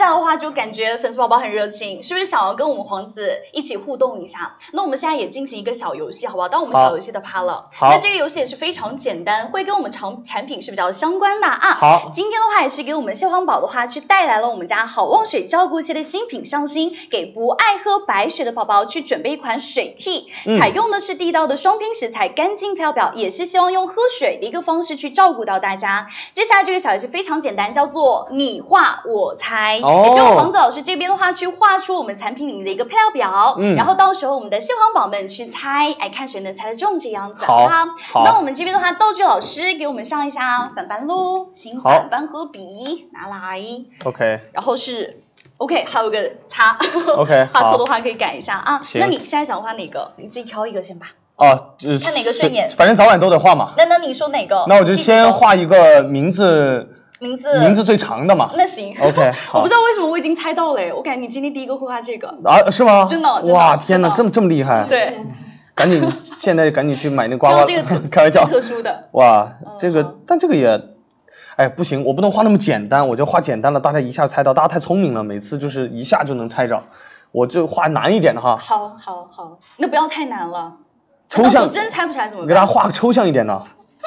在的话就感觉粉丝宝宝很热情，是不是想要跟我们皇子一起互动一下？那我们现在也进行一个小游戏，好不好？当我们小游戏的趴了。那这个游戏也是非常简单，会跟我们产品是比较相关的啊。 好， 今天的话也是给我们蟹黄宝的话去带来了我们家好望水照顾系的新品上新，给不爱喝白水的宝宝去准备一款水替，采用的是地道的双拼食材，干净漂表，也是希望用喝水的一个方式去照顾到大家。接下来这个小游戏非常简单，叫做你画我猜，也就皇子老师这边的话去画出我们产品里面的一个配料表，然后到时候我们的蟹黄宝们去猜，哎，看谁能猜得中这样子。好，那我们这边的话，道具老师给我们上一下反班喽，行，反班和笔拿来 ，OK， 然后是 OK， 还有个叉 ，OK， 画错的话可以改一下啊。 行， 那你现在想画哪个？你自己挑一个先吧。 哦， 看哪个顺眼， 反正早晚都得画嘛。 那你说哪个？ 那我就先画一个名字最长的嘛。 那行 ，OK 我不知道为什么我已经猜到了，我感觉你今天第一个会画这个啊？是吗？ 真的。 哇，天哪，这么厉害！ 对， 现在赶紧去买那刮刮。 这个开玩笑， 特殊的。 哇，这个但这个也，哎，不行，我不能画那么简单，我就画简单了，大家一下猜到，大家太聪明了，每次就是一下就能猜着，我就画难一点的哈。 好，那不要太难了。 抽象， 真猜不出来怎么办？ 给大家画个抽象一点的。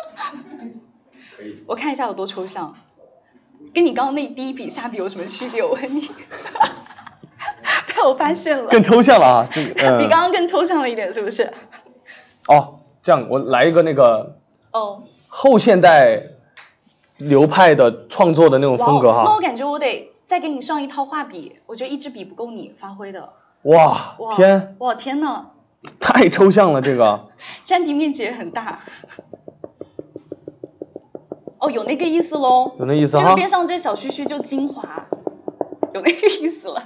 我看一下有多抽象，跟你刚刚那第一笔下笔有什么区别？我问你，被我发现了， 更抽象了啊， 比刚刚更抽象了一点，是不是？ 哦，这样我来一个那个后现代流派的创作的那种风格哈。 那我感觉我得再给你上一套画笔，我觉得一支笔不够你发挥的。 哇天哪！ 太抽象了，这个占地面积也很大。哦，有那个意思喽， 有那意思哈。 这个边上这小须须就精华，有那个意思了。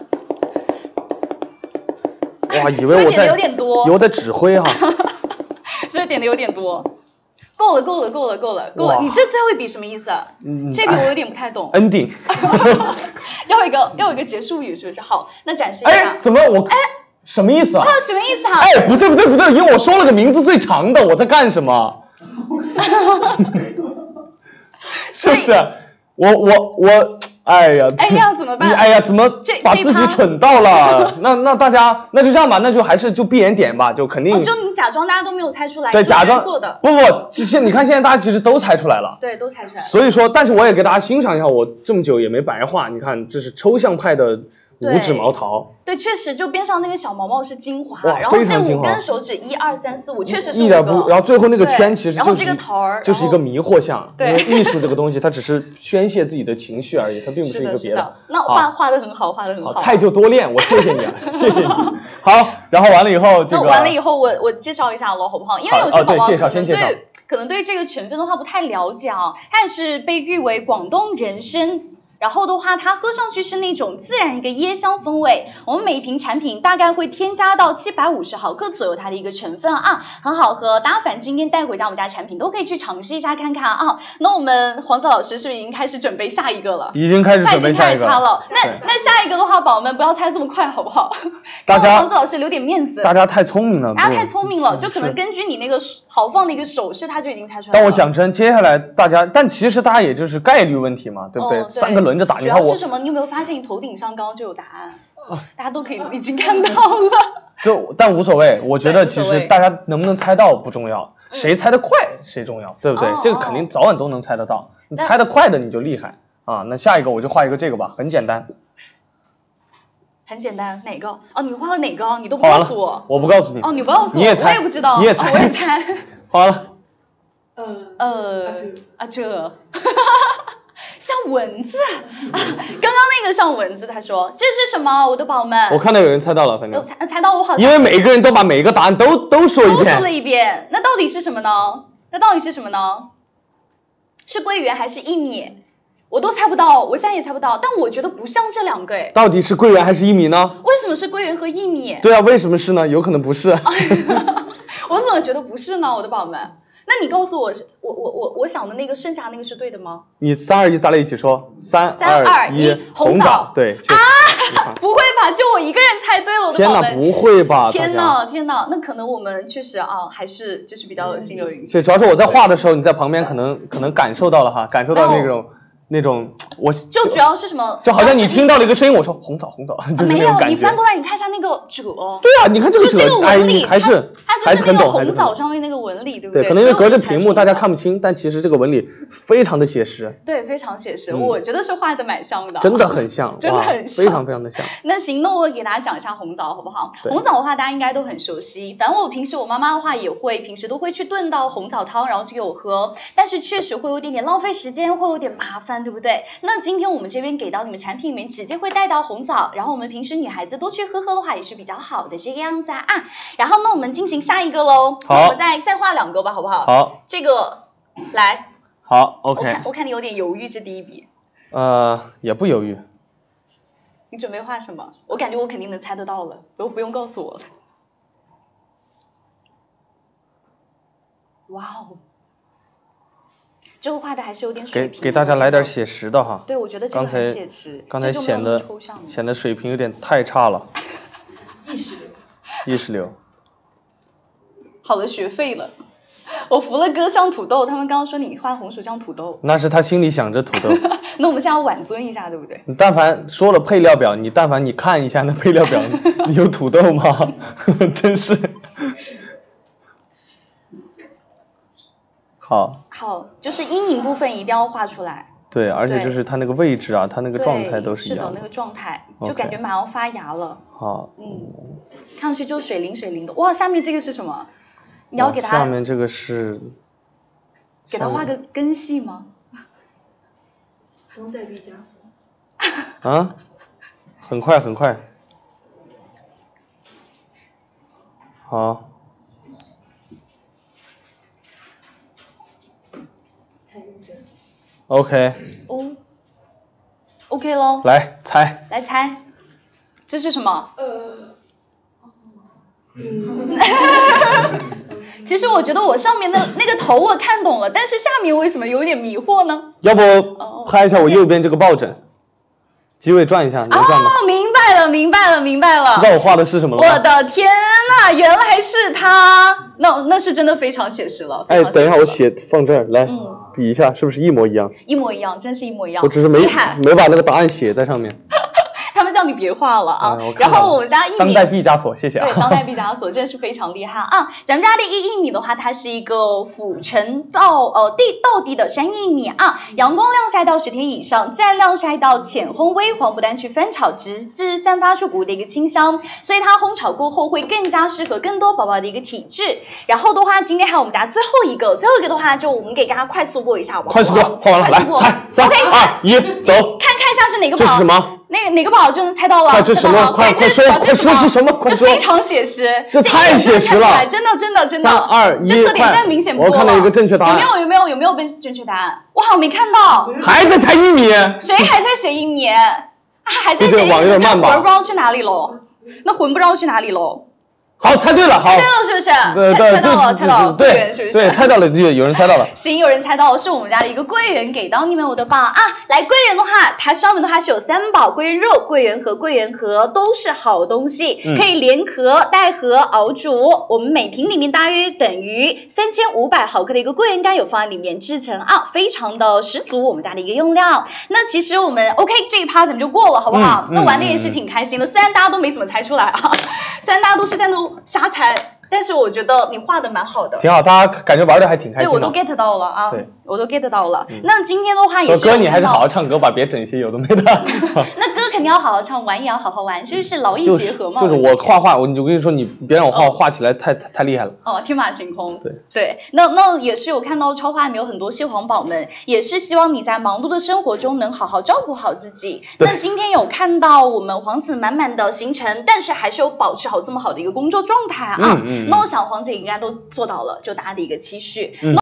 哇，以为我在有点多， 有在指挥哈。 是不是点的有点多？够了，你这最后一笔什么意思？这笔我有点不太懂。 ending 要有一个结束语，是不是？好，那展示一下。 怎么我什么意思啊？ 什么意思啊？ 不对，因为我说了个名字最长的，我在干什么？是不是？我，哎呀， 怎么办？ 怎么把自己蠢到了？那大家那就这样吧，那就还是闭眼点吧，就肯定。 就你假装大家都没有猜出来， 对，假装做的。 不，你看现在大家其实都猜出来了， 对，都猜出来了。 所以说，但是我也给大家欣赏一下，我这么久也没白画。你看，这是抽象派的五指毛桃。 对，确实，就边上那个小毛毛是精华，然后这5根手指1、2、3、4、5，确实是一点不，然后最后那个圈其实然后这个头儿就是一个迷惑像， 对， 因为艺术这个东西它只是宣泄自己的情绪而已，它并不是一个别的。 那画得很好，画得很好。 菜就多练，我谢谢你啊，谢谢你。好，然后完了以后这个。 完了以后我介绍一下喽，好不好？因为有些宝宝可能对这个成分的话不太了解啊，它也是被誉为广东人参。然后的话，它喝上去是那种自然一个椰香风味。我们每一瓶产品大概会添加到750毫克左右它的一个成分啊，很好喝。大家反正今天带回家我们家产品都可以去尝试一下看看啊。那我们黄子老师是不是已经开始准备下一个了？ 已经开始准备下一个了。那下一个的话，宝宝们不要猜这么快好不好？ 大家黄子老师留点面子。 大家太聪明了， 大家太聪明了，就可能根据你那个豪放的一个手势，他就已经猜出来了。 但我讲真，接下来但其实大家也就是概率问题嘛，对不对？3个轮着打， 主要是什么？你有没有发现你头顶上刚刚就有答案？大家都可以已经看到了。 但无所谓，我觉得其实大家能不能猜到不重要，谁猜得快谁重要，对不对？这个肯定早晚都能猜得到，你猜得快的你就厉害啊。那下一个我就画一个这个吧，很简单。 很简单，哪个？你画了哪个？你都不告诉我。 我不告诉你。 你不告诉我， 你也猜， 我也不知道。 你也猜， 我也猜。 好了。 这。像蚊子刚刚那个像蚊子，他说这是什么？我的宝们， 我看到有人猜到了，反正猜到我好像， 因为每个人都把每一个答案都说了一遍，那到底是什么呢？是桂圆还是薏米？我都猜不到，我现在也猜不到，但我觉得不像这2个哎。 到底是桂圆还是薏米呢？ 为什么是桂圆和薏米？ 对啊，为什么是呢？有可能不是。 我怎么觉得不是呢？我的宝们。那你告诉我，我想的那个剩下那个是对的吗？ 你3、2、1，咱俩一起说，3、2、1，红枣，对。 不会吧？就我一个人猜对了，我的宝们。 天哪，不会吧？ 天哪，那可能我们确实还是就是比较有心有灵犀。 对，主要是我在画的时候，你在旁边可能感受到了哈，感受到那种那种就主要是什么？ 就好像你听到了一个声音，我说红枣，就是那种感觉。 没有，你翻过来，你看一下那个褶。 对啊，你看这个褶，哎，你还是很懂。 红枣上面那个纹理，对不对？ 对，可能因为隔着屏幕大家看不清，但其实这个纹理非常的写实。 对，非常写实，我觉得是画的蛮像的。 真的很像， 真的很像， 非常非常的像。 那行，那我给大家讲一下红枣好不好？红枣的话，大家应该都很熟悉。反正我平时我妈妈的话也会，平时都会去炖到红枣汤，然后去给我喝。但是确实会有点浪费时间，会有点麻烦，对不对？那今天我们这边给到你们产品里面直接会带到红枣，然后我们平时女孩子多去喝的话也是比较好的这个样子啊。然后呢，我们进行下一个喽。好，我们再画2个吧，好不好？ 好， 这个来。 好 ，OK。 我看你有点犹豫，这第一笔。 也不犹豫。 你准备画什么？我感觉我肯定能猜得到了，不用告诉我了。哇哦！这个画的还是有点水平， 给大家来点写实的哈。 对，我觉得这个很写实。 刚才显得水平有点太差了。意识流。 好了，学废了。我服了哥像土豆，他们刚刚说你画红薯像土豆。 那是他心里想着土豆。 那我们现在要挽尊一下，对不对？ 你但凡说了配料表，但凡你看一下那配料表，你有土豆吗？真是。好， 就是阴影部分一定要画出来。 对，而且就是它那个位置啊，它那个状态都是一样的。 是的，那个状态就感觉马上发芽了。 好， 看上去就水灵的。哇，下面这个是什么？你要给它。 下面这个是。 给它画个根系吗？ 当代毕加索。 啊，很快。好。OK。 OK 咯。 来猜， 这是什么？其实我觉得我上面的那个头我看懂了，但是下面为什么有点迷惑呢？ 要不拍一下我右边这个抱枕，机位转一下，能转吗？ 明白了。 知道我画的是什么了吗？ 我的天哪，原来是他，那是真的非常写实了。 哎，等一下，我放这儿来，比一下，是不是一模一样？ 一模一样，真是一模一样。 我只是没把那个答案写在上面。 他们叫你别画了啊！然后我们家1米， 当代毕加索，谢谢啊。 对，当代毕加索真的是非常厉害啊！咱们家的1米的话，它是一个俯沉到地的山1米啊，阳光晾晒到10天以上，再晾晒到浅烘微黄，不但去翻炒，直至散发出谷的一个清香，所以它烘炒过后会更加适合更多宝宝的一个体质。然后的话，今天还有我们家最后一个的话，就我们给大家快速过一下， 快速过，画完了，来猜，3、2、1，走， 看一下是哪个宝？ 这是什么？ 哪个宝就能猜到了？ 这是什么？快说是什么？快说！ 这非常写实， 这太写实了， 真的。3、2、1， 这特点太明显播了。 我看到一个正确答案。 有没有正确答案？我好像没看到。 还在猜1米？ 谁还在写1米？还在写1米？ 网有点慢吧？ 魂不知道去哪里喽？那魂不知道去哪里喽？ 好，猜对了，好， 猜对了是不是？猜到了， 对，是不是？对，猜到了，有人猜到了。 行，有人猜到了，是我们家的一个桂圆给到你们，我的宝啊！来，桂圆的话，它上面的话是有3宝，桂圆肉、桂圆核都是好东西，可以连壳、带核熬煮。我们每瓶里面大约等于3500毫克的一个桂圆干有放在里面制成啊，非常的十足，我们家的一个用料。那其实我们 OK 这一趴咱们就过了，好不好？那玩的也是挺开心的，虽然大家都没怎么猜出来啊，虽然大家都是在那瞎猜，但是我觉得你画的蛮好的， 挺好，大家感觉玩的还挺开心的。 对，我都 get 到了啊， 对， 我都 get 到了。那今天的话也是， 哥你还是好好唱歌吧，别整一些有的没的。 那歌肯定要好好唱，玩也要好好玩，就是劳逸结合嘛。 就是我画，我跟你说，你别让我画起来太厉害了。 哦，天马行空。 对， 那也是有看到超话里面有很多蟹黄宝们，也是希望你在忙碌的生活中能好好照顾好自己。那今天有看到我们皇子满满的行程，但是还是有保持好这么好的一个工作状态啊。那我想皇子应该都做到了，就大家的一个期许。